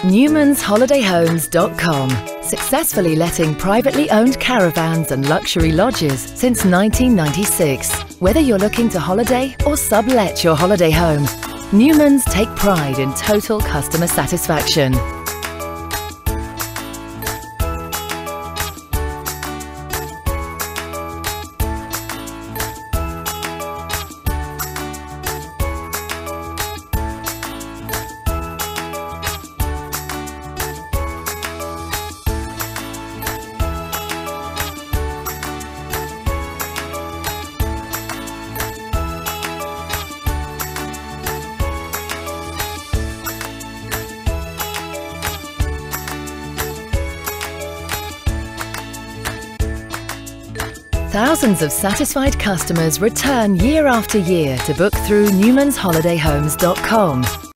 NewmansHolidayHomes.com, successfully letting privately owned caravans and luxury lodges since 1996. Whether you're looking to holiday or sublet your holiday home, Newmans take pride in total customer satisfaction. Thousands of satisfied customers return year after year to book through NewmansHolidayHomes.com.